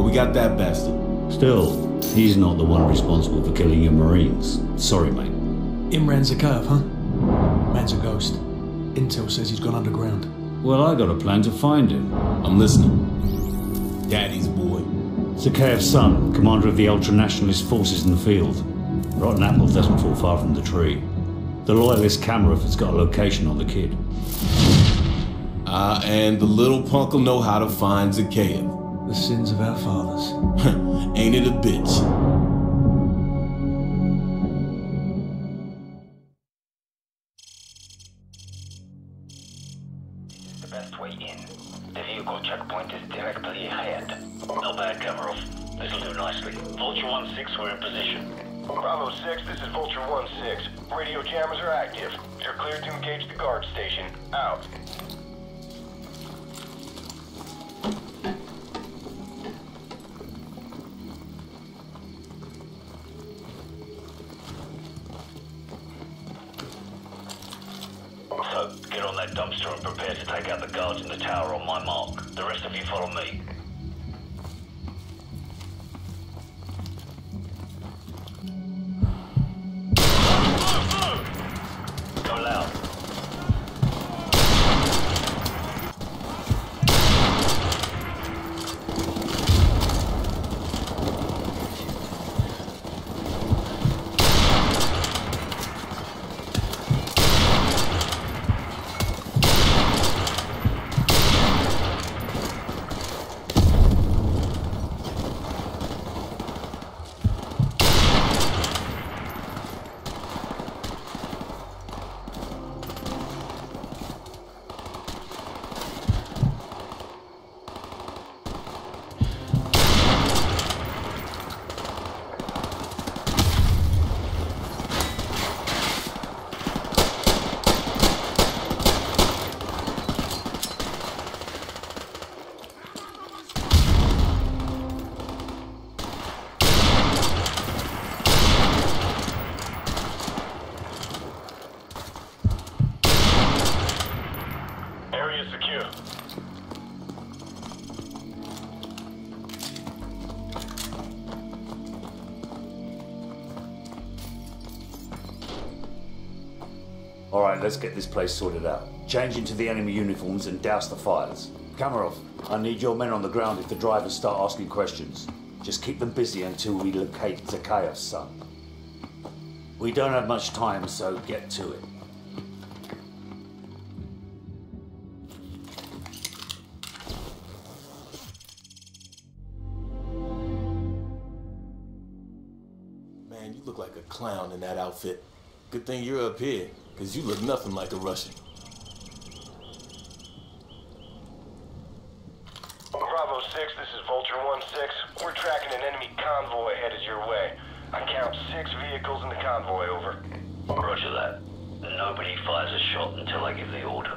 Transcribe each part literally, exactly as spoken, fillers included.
We got that bastard. Still, he's not the one responsible for killing your Marines. Sorry, mate. Imran's a curve, huh? Man's a ghost. Intel says he's gone underground. Well, I got a plan to find him. I'm listening. Daddy's boy. Zakhaev's son, commander of the ultra-nationalist forces in the field. Rotten apple doesn't fall far from the tree. The loyalist Kamarov has got a location on the kid. Ah, uh, and the little punk'll know how to find Zakhaev. The sins of our fathers. Ain't it a bitch? This is the best way in. The vehicle checkpoint is directly ahead. Not bad, Kamarov. This'll do nicely. Vulture one six, we're in position. Bravo six, this is Vulture one six. Radio jammers are active. You're cleared to engage the guard station. Out. So, get on that dumpster and prepare to take out the guards in the tower on my mark. The rest of you follow me. Go loud. Alright, let's get this place sorted out. Change into the enemy uniforms and douse the fires. Kamarov, I need your men on the ground if the drivers start asking questions. Just keep them busy until we locate Zakhaev's son. We don't have much time, so get to it. Man, you look like a clown in that outfit. Good thing you're up here, because you look nothing like a Russian. Bravo six, this is Vulture one six. We're tracking an enemy convoy headed your way. I count six vehicles in the convoy, over. Roger that. Nobody fires a shot until I give the order.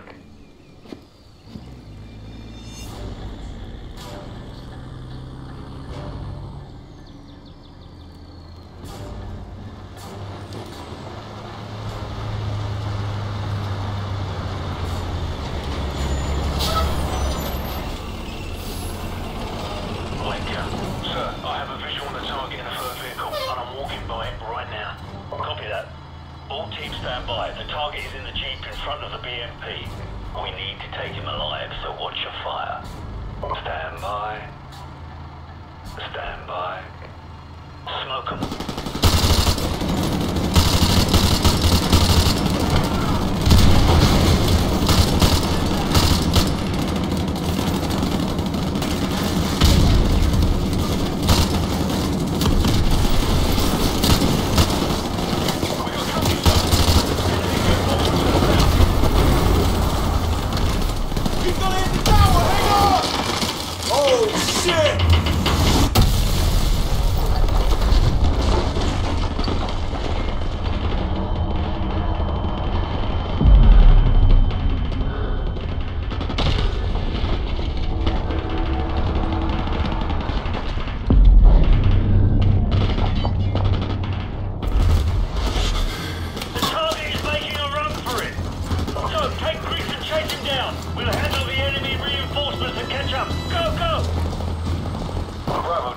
Bravo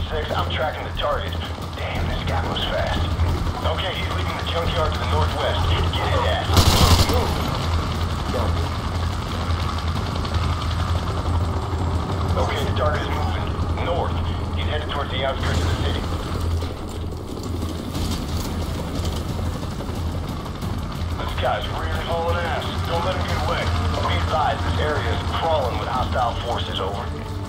six, I'm tracking the target. Damn, this guy moves fast. Okay, he's leaving the junkyard to the northwest. Get his ass. Move. Okay, the target is moving north. He's headed towards the outskirts of the city. This guy's really hauling ass. Don't let him get away. Be advised, this area is crawling with hostile forces. Over.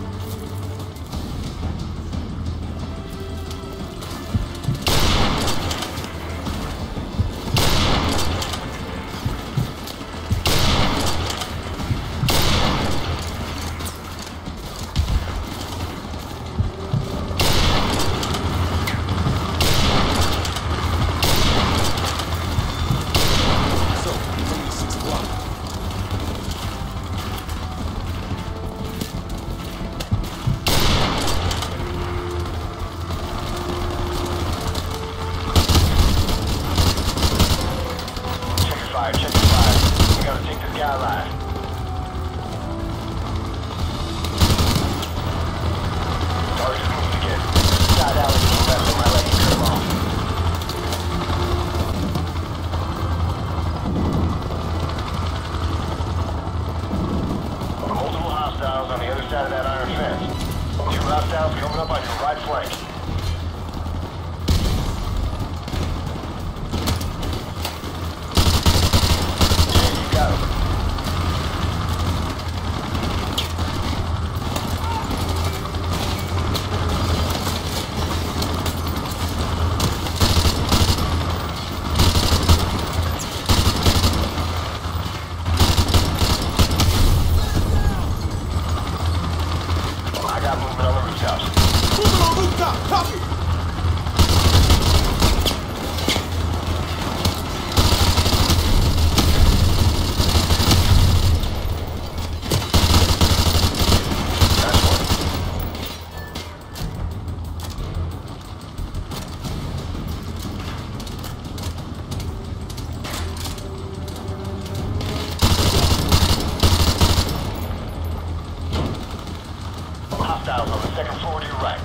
Hostiles on the second floor to your right.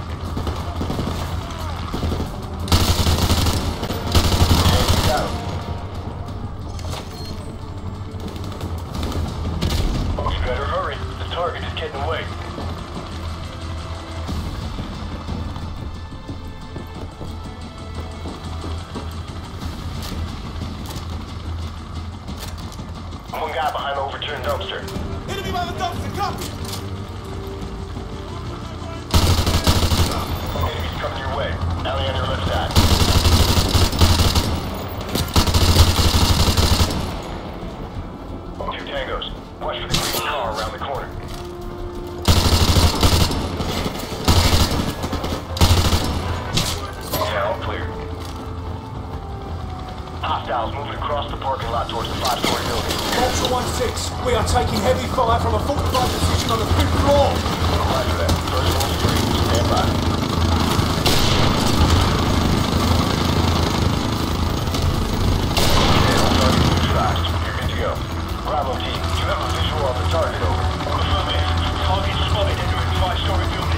There you go. You better hurry. The target is getting away. One guy behind the overturned dumpster. Enemy by the dumpster, copy! Enemies coming your way. Alley on your left side. Two tangos. Watch for the green car around the corner. Yeah, all clear. Hostiles moving across the parking lot towards the five-story building. Ultra one six, we are taking heavy fire from a fortified position on the fifth floor. Roger that. First one three. Stand by. Okay, all targets neutralized. You're good to go. Bravo team, you have a visual on the target, over. Affirmative. Target spotted entering five-story building.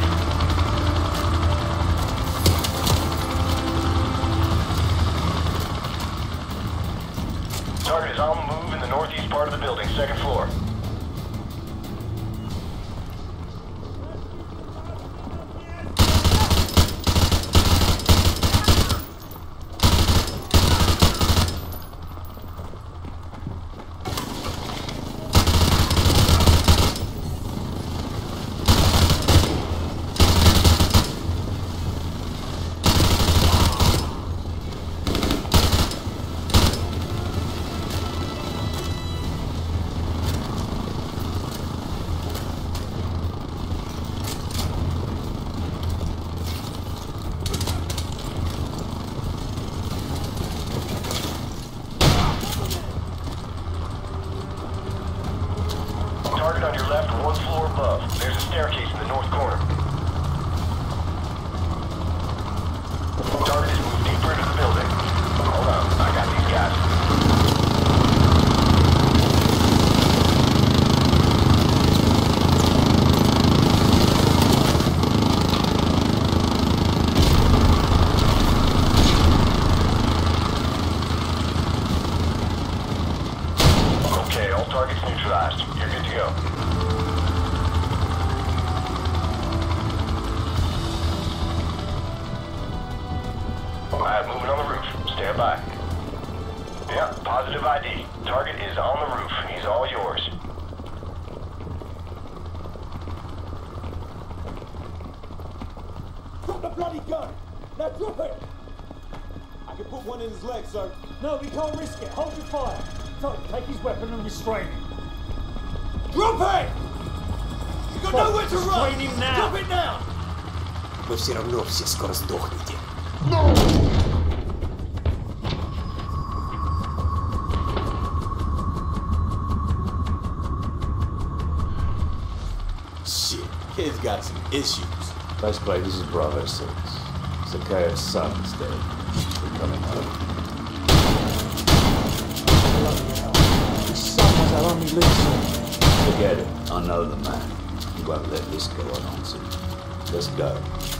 Target is on the move in the northeast part of the building, second floor. Target on your left, one floor above. There's a staircase in the north corner. Target is moved deeper into the building. Hold on, I got these guys. bloody gun! Now drop it! I can put one in his leg, sir. No, we can't risk it. Hold your fire. Todd, take his weapon and restrain him. Drop it! You got Todd, nowhere to run! restrain him now! Drop it now! Вы все равно все скоро сдохнете. Shit, kid's got some issues. Faceplate, this is Bravo six. Zakaya's son is dead. We're coming home. His son was our only lead. Forget it. I know the man. He won't let this go unanswered. Let's go.